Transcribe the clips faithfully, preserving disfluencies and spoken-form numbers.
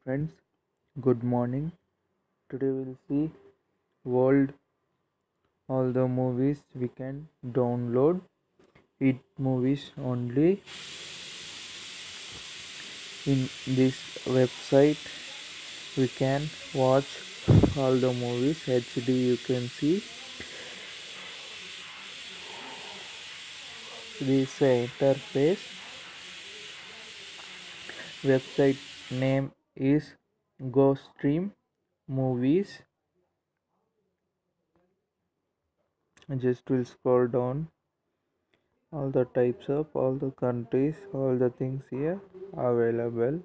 friends, good morning. Today we'll see world all the movies we can download. It movies only in this website. We can watch all the movies H D. You can see this interface. Website name is GoStream Movies. Just will scroll down all the types of all the countries, all the things here available.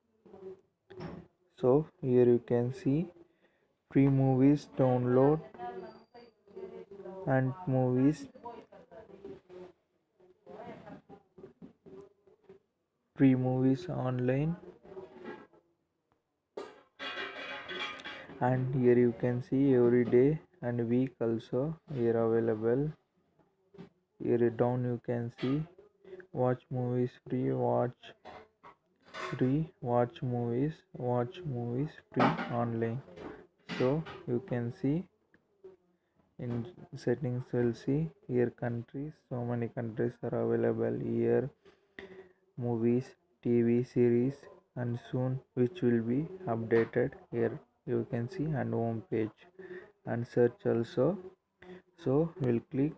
So here you can see free movies download and movies free movies online, and here you can see every day and week also here available. Here down you can see watch movies free, watch free, watch movies, watch movies free online. So you can see in settings will see here countries, so many countries are available here, movies, TV series, and soon which will be updated. Here you can see and home page and search also. So we'll click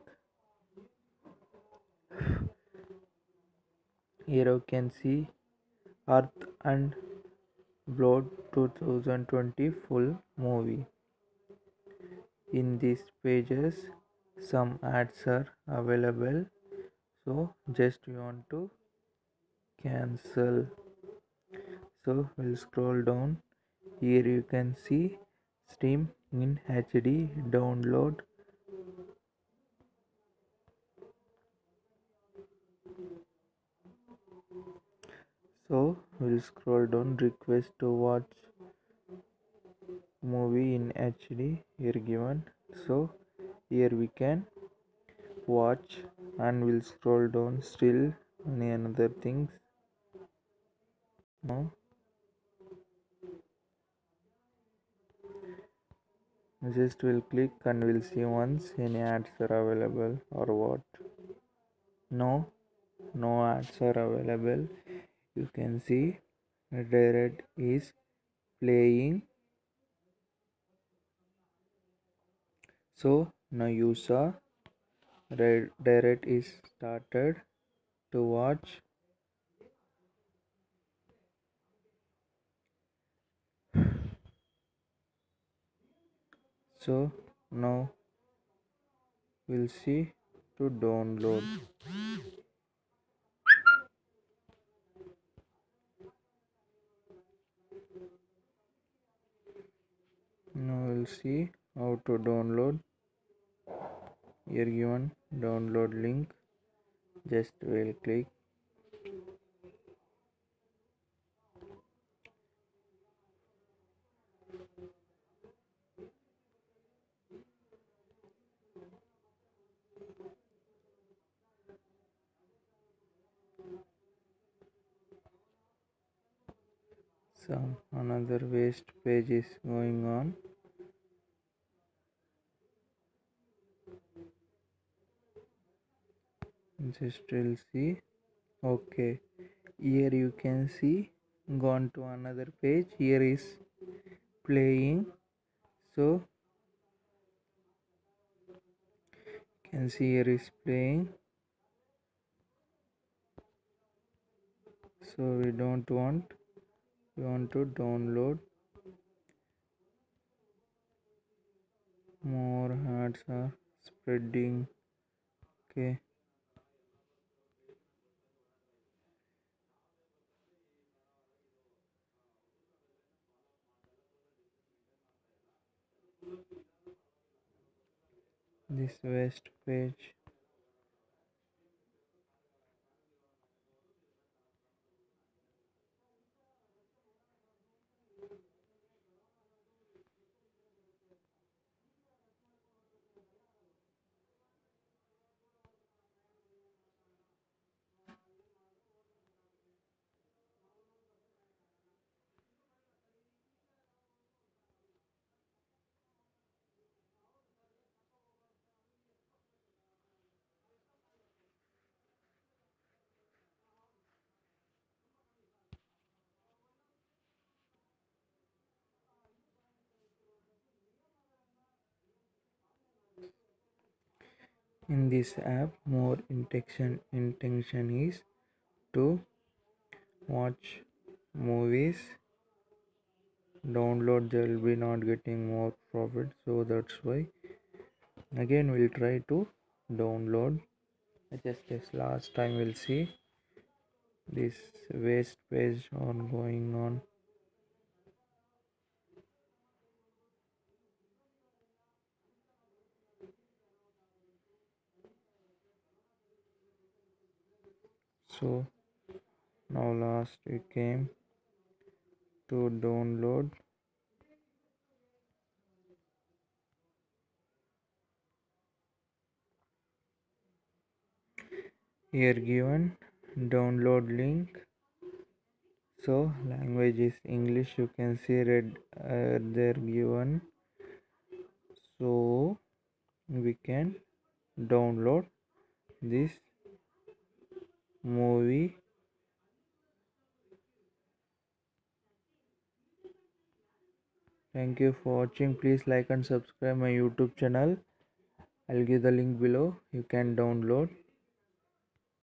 here. You can see Earth and Blood twenty twenty full movie. In these pages some ads are available, so just we want to cancel. So we'll scroll down. Here you can see stream in H D download. So we'll scroll down, request to watch movie in H D here given. So here we can watch, and we'll scroll down still any another things. Now just will click and we'll see once any ads are available or what. No, no ads are available. You can see direct is playing. So now you saw direct is started to watch. So now we'll see to download. Now we'll see how to download. Here given download link. Just we'll click. Some another waste page is going on. Just will see. Okay, here you can see gone to another page. Here is playing. So you can see here is playing. So we don't want, we want to download. More ads are spreading. Okay, this waste page. In this app, more intention intention is to watch movies. Download, they will be not getting more profit, so that's why again we'll try to download. Just as last time, we'll see this waste page on going on. So now last we came to download. Here given download link. So language is English, you can see red uh, there given, so we can download this movie. Thank you for watching. Please like and subscribe my YouTube channel. I'll give the link below, you can download.